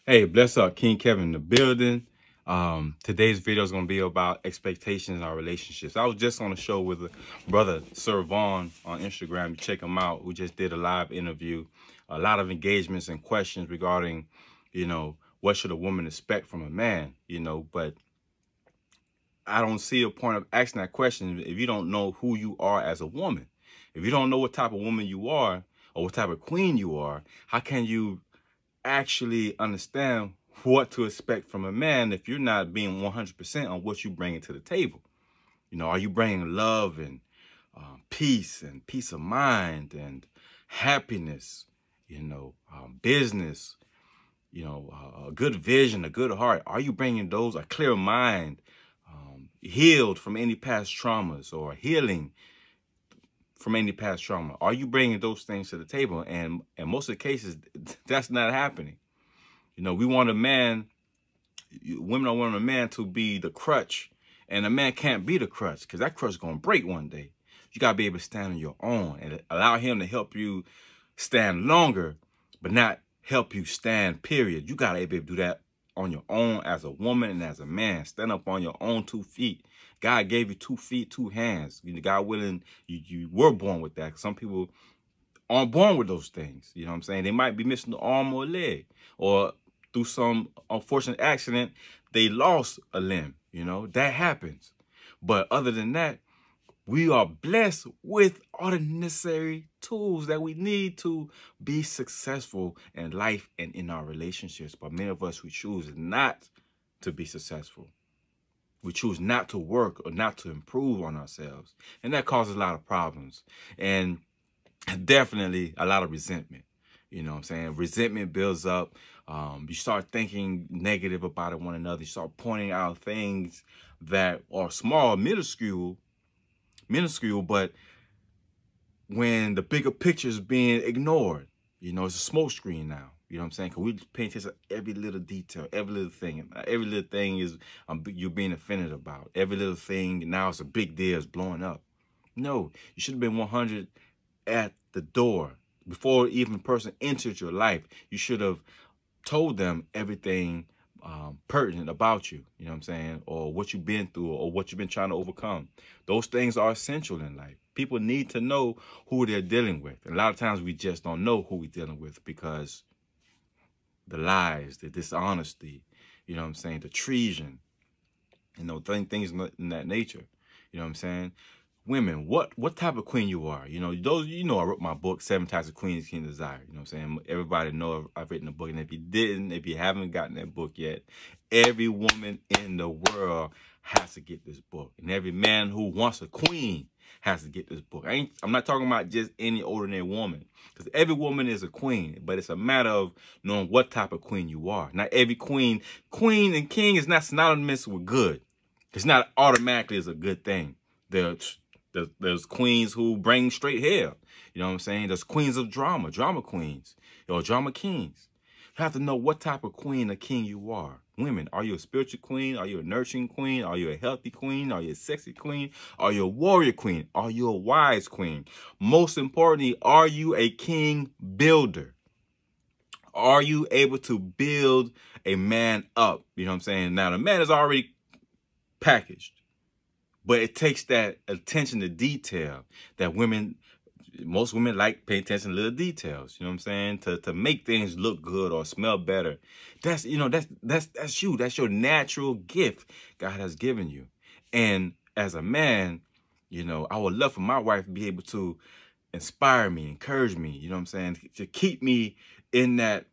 Hey, bless up, King Kevin in the building. Today's video is going to be about expectations in our relationships. I was just on a show with a brother, Sir Vaughn, on Instagram. You check him out. We just did a live interview. A lot of engagements and questions regarding, what should a woman expect from a man, but I don't see a point of asking that question if you don't know who you are as a woman. If you don't know what type of woman you are or what type of queen you are, how can you actually understand what to expect from a man if you're not being 100% on what you bring to the table? Are you bringing love and peace of mind and happiness, business, a good vision, a good heart? Are you bringing those, a clear mind, healed from any past traumas or healing from any past trauma? Are you bringing those things to the table? And in most of the cases, that's not happening. We want a man, women are wanting a man to be the crutch, and a man can't be the crutch because that crutch is going to break one day. You got to be able to stand on your own and allow him to help you stand longer, but not help you stand, period. You got to be able to do that on your own as a woman and as a man. Stand up on your own 2 feet. God gave you 2 feet, 2 hands. God willing, you were born with that. Some people aren't born with those things. You know what I'm saying? They might be missing an arm or a leg, or through some unfortunate accident, they lost a limb. That happens. But other than that, we are blessed with all the necessary tools that we need to be successful in life and in our relationships. But many of us, we choose not to be successful. We choose not to work or not to improve on ourselves. And that causes a lot of problems. And definitely a lot of resentment. You know what I'm saying? Resentment builds up. You start thinking negative about one another. You start pointing out things that are small, minuscule, but when the bigger picture is being ignored, it's a smoke screen now. You know what I'm saying? Because we pay attention to every little detail, every little thing. Every little thing is you're being offended about. Every little thing now is a big deal, it's blowing up. No, you should have been 100 at the door. Before even a person entered your life, you should have told them everything pertinent about you, you know what I'm saying, or what you've been through or what you've been trying to overcome. Those things are essential in life. People need to know who they're dealing with. And a lot of times we just don't know who we're dealing with because the lies, the dishonesty, you know what I'm saying, the treason, things in that nature, you know what I'm saying. Women, what type of queen you are? I wrote my book, 7 Types of Queens King Desire. You know what I'm saying? Everybody know I've written a book. And if you haven't gotten that book yet, every woman in the world has to get this book. And every man who wants a queen has to get this book. I'm not talking about just any ordinary woman. Because every woman is a queen. But it's a matter of knowing what type of queen you are. Not every queen and king is not synonymous with good. It's not automatically is a good thing. There's queens who bring straight hair. You know what I'm saying? There's queens of drama queens, or drama kings. You have to know what type of queen or king you are. Women, are you a spiritual queen? Are you a nurturing queen? Are you a healthy queen? Are you a sexy queen? Are you a warrior queen? Are you a wise queen? Most importantly, are you a king builder? Are you able to build a man up? You know what I'm saying? Now, the man is already packaged. But it takes that attention to detail that most women like paying attention to little details, you know what I'm saying? To make things look good or smell better. That's you. That's your natural gift God has given you. And as a man, I would love for my wife to be able to inspire me, encourage me, you know what I'm saying? To keep me in that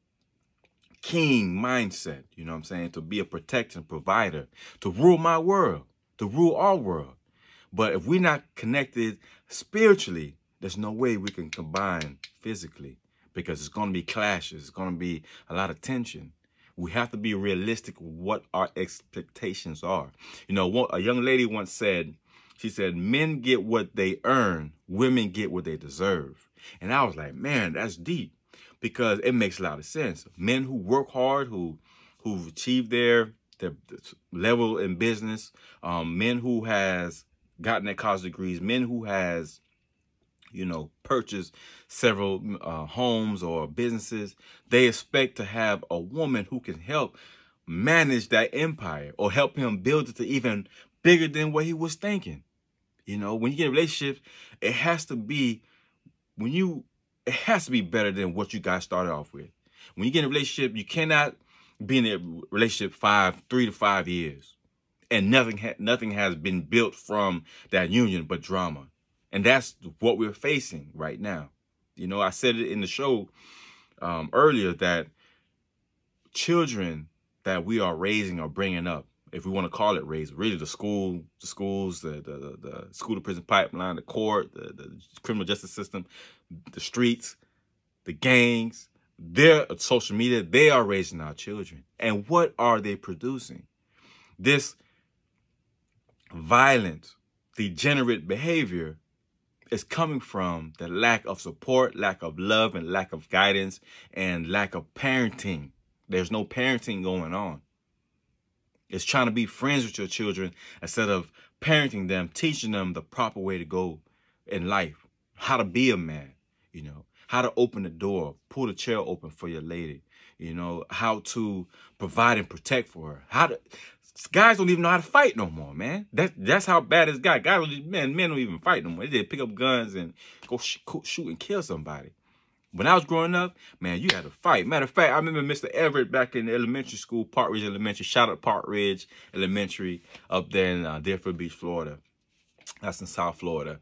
king mindset, you know what I'm saying? To be a protector and provider, to rule my world, to rule our world. But if we're not connected spiritually, there's no way we can combine physically because it's going to be clashes. It's going to be a lot of tension. We have to be realistic with what our expectations are. A young lady once said, she said, men get what they earn, women get what they deserve. And I was like, man, that's deep because it makes a lot of sense. Men who work hard, who've achieved their level in business, men who has gotten their college degrees, men who has, purchase several homes or businesses, they expect to have a woman who can help manage that empire or help him build it to even bigger than what he was thinking. When you get in a relationship, it has to be better than what you guys started off with. When you get in a relationship, you cannot be in a relationship 3 to 5 years and nothing has been built from that union but drama. And that's what we're facing right now. I said it in the show earlier that children that we are raising or bringing up, if we want to call it raise, really the schools, the school to prison pipeline, the court, the criminal justice system, the streets, the gangs, their social media, they are raising our children. And what are they producing? This violent, degenerate behavior is coming from the lack of support, lack of love, and lack of guidance, and lack of parenting. There's no parenting going on. It's trying to be friends with your children instead of parenting them, teaching them the proper way to go in life, how to be a man, how to open the door, pull the chair open for your lady, how to provide and protect for her. Guys don't even know how to fight no more, man. That's how bad it's got. Men don't even fight no more. They just pick up guns and go shoot and kill somebody. When I was growing up, man, you had to fight. Matter of fact, I remember Mr. Everett back in elementary school, Park Ridge Elementary. Shout out Park Ridge Elementary up there in Deerfield Beach, Florida. That's in South Florida.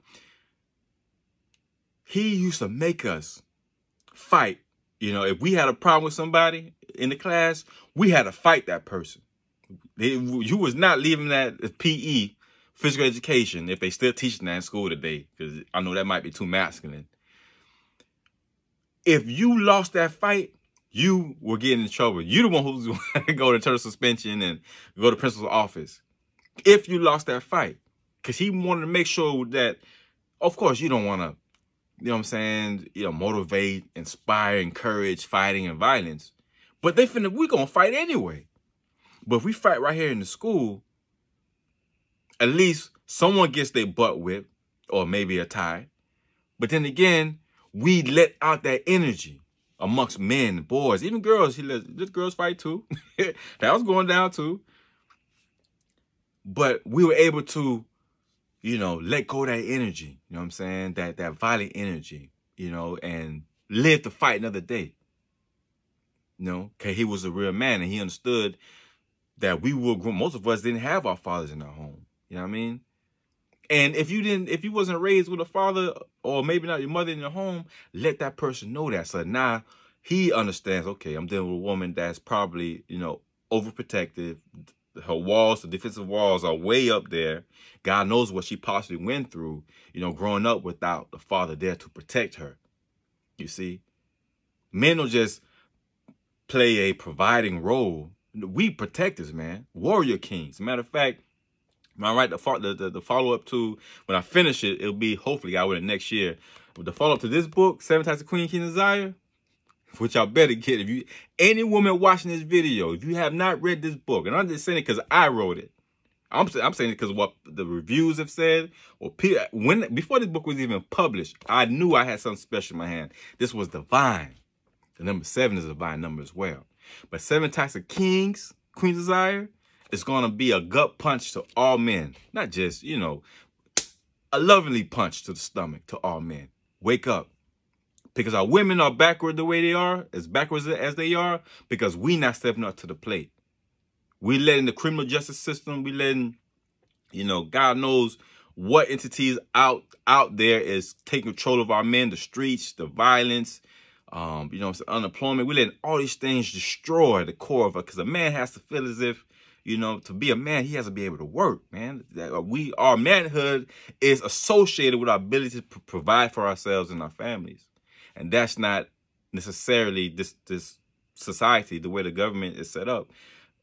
He used to make us fight. If we had a problem with somebody in the class, we had to fight that person. You was not leaving that PE, physical education, if they still teaching that in school today, because I know that might be too masculine. If you lost that fight, you were getting in trouble. You the one who's going to go to term suspension and go to principal's office. If you lost that fight, because he wanted to make sure that, of course, you don't want to, motivate, inspire, encourage fighting and violence. But we're going to fight anyway. But if we fight right here in the school, at least someone gets their butt whipped or maybe a tie. But then again, we let out that energy amongst men, boys, even girls. Let girls fight too. That was going down too. But we were able to, let go of that energy. You know what I'm saying? That violent energy, and live to fight another day. Because he was a real man and he understood that most of us didn't have our fathers in our home. You know what I mean? And if you wasn't raised with a father or maybe not your mother in your home, let that person know that. So now he understands, okay, I'm dealing with a woman that's probably, overprotective. Her walls, the defensive walls are way up there. God knows what she possibly went through, growing up without the father there to protect her. You see? Men don't just play a providing role. We protectors, man. Warrior kings. Matter of fact, when I write the follow-up to, when I finish it, it'll be hopefully out with it next year. But the follow-up to this book, 7 Types of Queen, King Desire, which y'all better get. Any woman watching this video, if you have not read this book, and I'm just saying it because I wrote it. I'm saying it because of what the reviews have said. Or before this book was even published, I knew I had something special in my hand. This was divine. The number 7 is a divine number as well. But 7 Types of Kings, Queen Desire, it's going to be a gut punch to all men. Not just, a lovingly punch to the stomach to all men. Wake up. Because our women are backward the way they are, as backwards as they are, because we not stepping up to the plate. We letting the criminal justice system, we letting, God knows what entities out there is taking control of our men, the streets, the violence, unemployment. We letting all these things destroy the core of it, because a man has to feel as if, to be a man, he has to be able to work, man. Our manhood is associated with our ability to provide for ourselves and our families. And that's not necessarily this society, the way the government is set up.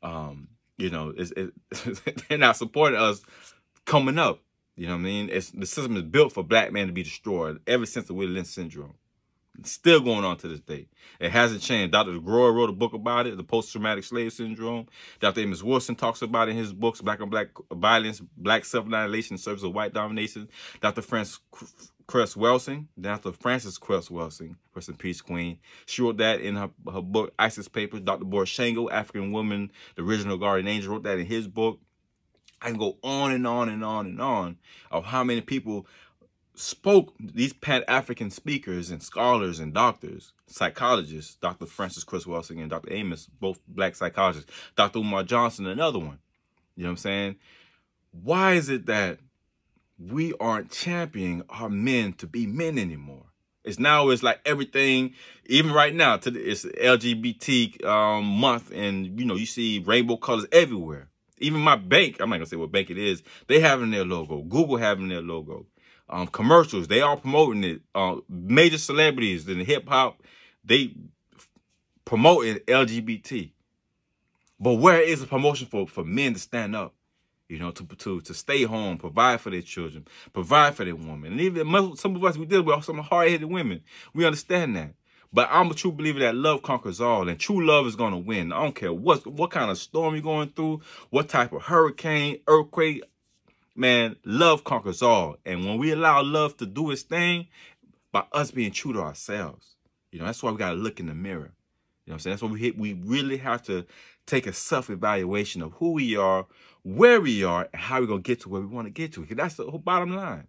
They're not supporting us coming up. You know what I mean? The system is built for black men to be destroyed ever since the Willie Lynch syndrome. It's still going on to this day. It hasn't changed. Dr. DeGroy wrote a book about it, the post-traumatic slave syndrome. Dr. Amos Wilson talks about it in his books, Black on Black Violence, Black Self-Annihilation, Service of White Domination. Dr. Cress Welsing, Dr. Frances Cress Welsing, rest in peace, Queen. She wrote that in her book, Isis Papers. Dr. Boris Shango, African Woman, the Original Guardian Angel, wrote that in his book. I can go on and on and on and on of how many people spoke, these Pan-African speakers and scholars and doctors, psychologists, Dr. Frances Cress Welsing and Dr. Amos, both black psychologists, Dr. Umar Johnson, another one. You know what I'm saying? Why is it that we aren't championing our men to be men anymore? It's like everything, even right now, it's LGBT month, and you see rainbow colors everywhere. Even my bank, I'm not gonna say what bank it is, they having their logo. Google having their logo. Commercials, they all promoting it. Major celebrities in hip hop, they promoting LGBT. But where is the promotion for men to stand up? To stay home, provide for their children, provide for their women. And even some of us, we deal with some hard-headed women. We understand that. But I'm a true believer that love conquers all, and true love is going to win. I don't care what kind of storm you're going through, what type of hurricane, earthquake, man, love conquers all. And when we allow love to do its thing, by us being true to ourselves, that's why we got to look in the mirror. You know what I'm saying? That's why we really have to take a self-evaluation of who we are, where we are, and how we're going to get to where we want to get to. Because that's the whole bottom line.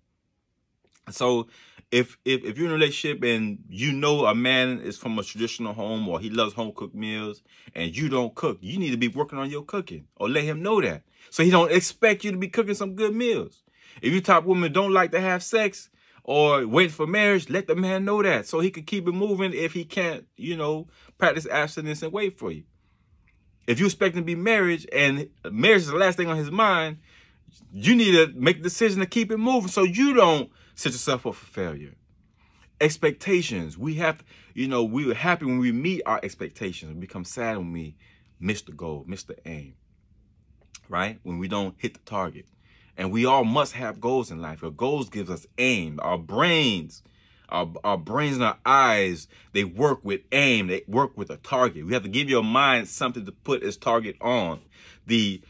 So if you're in a relationship and a man is from a traditional home or he loves home-cooked meals and you don't cook, you need to be working on your cooking, or let him know that, so he don't expect you to be cooking some good meals. If you type women don't like to have sex or wait for marriage, let the man know that, so he can keep it moving if he can't, practice abstinence and wait for you. If you expect him to be married and marriage is the last thing on his mind, you need to make the decision to keep it moving so you don't set yourself up for failure. Expectations. We have, we were happy when we meet our expectations. We become sad when we miss the goal, miss the aim, right? When we don't hit the target. And we all must have goals in life. Our goals gives us aim. Our brains and our eyes, they work with aim. They work with a target. We have to give your mind something to put its target on. The,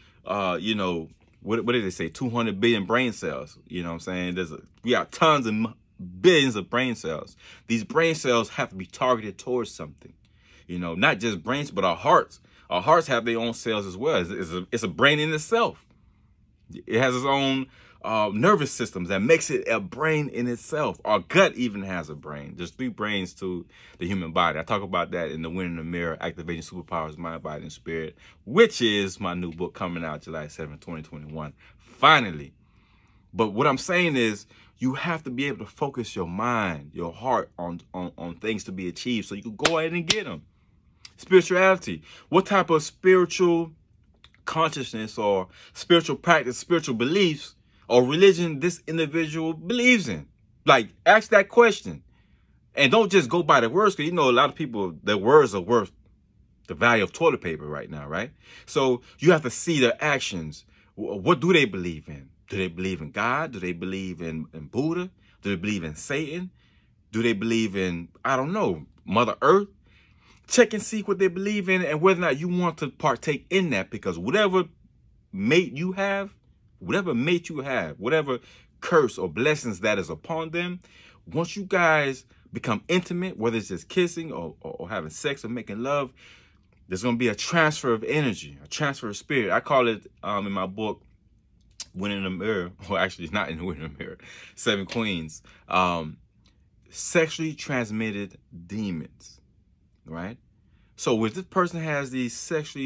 what did they say? 200 billion brain cells. You know what I'm saying? We got tons of billions of brain cells. These brain cells have to be targeted towards something. Not just brains, but our hearts. Our hearts have their own cells as well. It's a brain in itself. It has its own nervous systems that makes it a brain in itself. Our gut even has a brain. There's 3 brains to the human body. I talk about that in the Winning the Mirror, Activating Superpowers, Mind, Body, and Spirit, which is my new book coming out July 7, 2021. Finally. But what I'm saying is, you have to be able to focus your mind, your heart on things to be achieved so you can go ahead and get them. Spirituality. What type of spiritual consciousness or spiritual practice, spiritual beliefs, or religion this individual believes in? Like, ask that question. And don't just go by the words, because a lot of people, their words are worth the value of toilet paper right now, right? So you have to see their actions. What do they believe in? Do they believe in God? Do they believe in Buddha? Do they believe in Satan? Do they believe in, I don't know, Mother Earth? Check and see what they believe in and whether or not you want to partake in that, because whatever mate you have, whatever curse or blessings that is upon them, once you guys become intimate, whether it's just kissing or having sex or making love, there's going to be a transfer of energy, a transfer of spirit. I call it, in my book, Winning the Mirror, well, actually, it's not in Winning the Mirror, 7 Queens, sexually transmitted demons, right? So if this person has these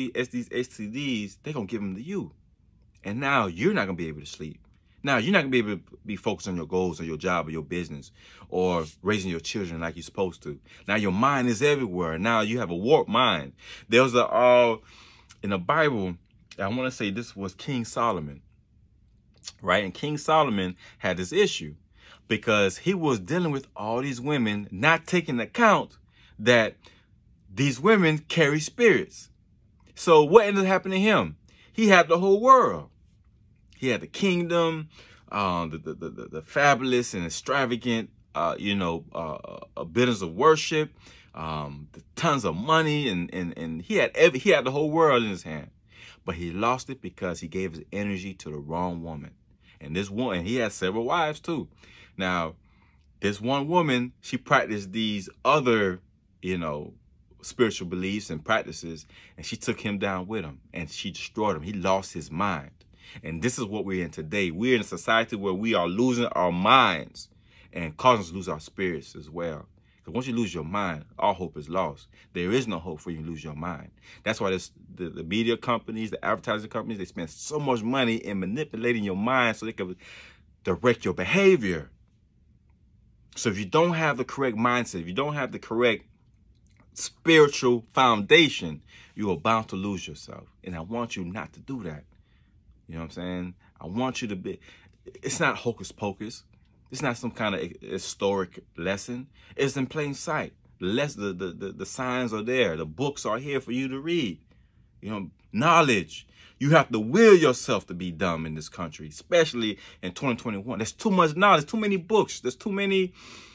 STDs, they're going to give them to you. And now you're not going to be able to sleep. Now you're not going to be able to be focused on your goals or your job or your business or raising your children like you're supposed to. Now your mind is everywhere. Now you have a warped mind. There's in the Bible, I want to say this was King Solomon, right? And King Solomon had this issue because he was dealing with all these women, not taking account that these women carry spirits. So what ended up happening to him? He had the whole world. He had the kingdom, the fabulous and extravagant, business of worship, the tons of money, and he had the whole world in his hand. But he lost it because he gave his energy to the wrong woman. And this woman, he had several wives too. Now, This one woman, she practiced these other, spiritual beliefs and practices, and she took him down with him, and she destroyed him. He lost his mind. And this is what we're in today. We're in a society where we are losing our minds and causing us to lose our spirits as well. Because once you lose your mind, all hope is lost. There is no hope for you to lose your mind. That's why the media companies, the advertising companies, they spend so much money in manipulating your mind so they can direct your behavior. So if you don't have the correct mindset, if you don't have the correct spiritual foundation, you are bound to lose yourself. And I want you not to do that. You know what I'm saying? I want you to be, it's not hocus pocus. It's not some kind of historic lesson. It's in plain sight. The signs are there. The books are here for you to read. Knowledge. You have to will yourself to be dumb in this country, especially in 2021. There's too much knowledge, too many books. There's too many,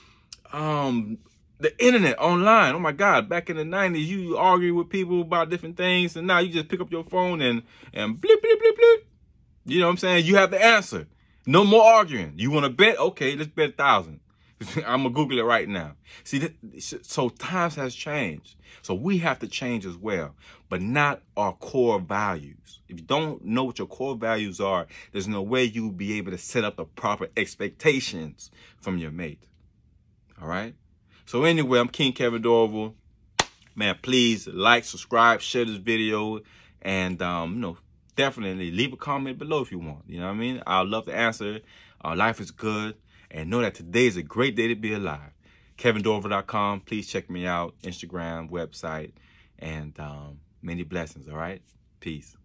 the internet, online. Oh my God, back in the 90s, you argue with people about different things, and now you just pick up your phone and blip, blip, blip, blip. You know what I'm saying? You have the answer. No more arguing. You want to bet? Okay, let's bet 1,000. I'm going to Google it right now. See, so times has changed. So we have to change as well, but not our core values. If you don't know what your core values are, there's no way you will be able to set up the proper expectations from your mate. All right? So anyway, I'm King Kevin Dorval. Man, please like, subscribe, share this video, and, definitely leave a comment below if you want. You know what I mean? I'd love to answer. Life is good. And know that today is a great day to be alive. KevinDorval.com. Please check me out. Instagram, website. And many blessings, all right? Peace.